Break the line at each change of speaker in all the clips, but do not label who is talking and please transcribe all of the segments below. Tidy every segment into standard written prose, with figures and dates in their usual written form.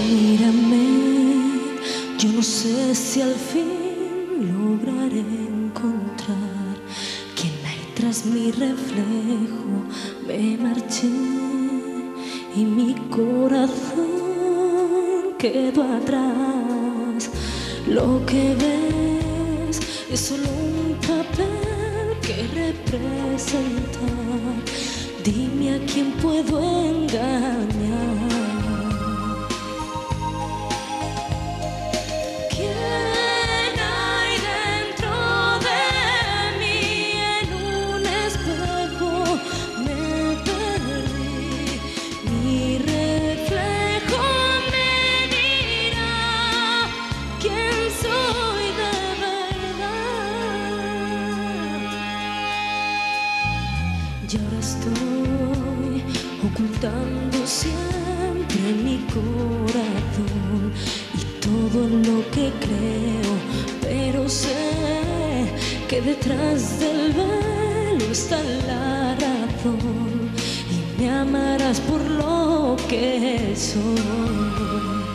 Mírame, yo no sé si al fin lograré encontrar quién hay tras mi reflejo. Me marché y mi corazón quedó atrás. Lo que ves es solo un papel que representa. Dime a quién puedo engañar. Y ahora estoy ocultando siempre mi corazón y todo lo que creo, pero sé que detrás del velo está la razón y me amarás por lo que soy.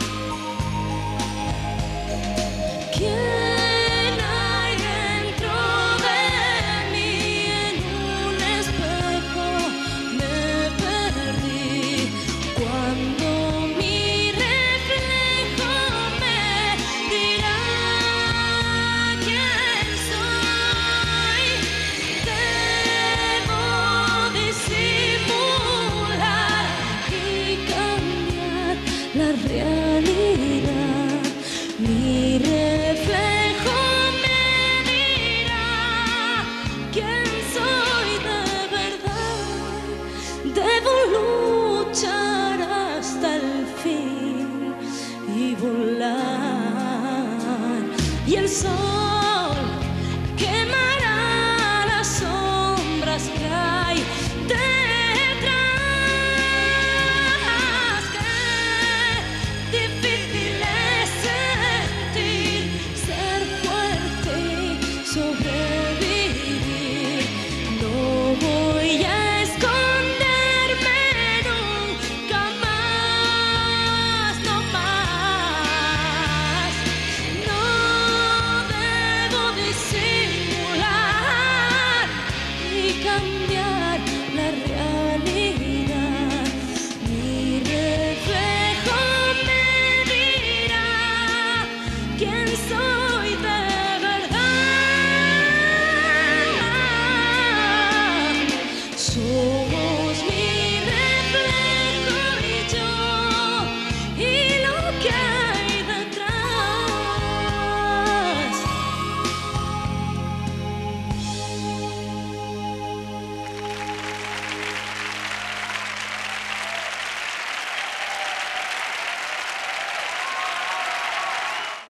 La realidad, mi reflejo me dirá quién soy de verdad. Debo luchar hasta el fin y volar, y el sol quemará las sombras que hay sobrevivir. No voy a esconderme nunca más, no más. No debo disimular y cambiar la realidad. Mi reflejo me dirá quién soy de somos mi reflejo y yo, y lo que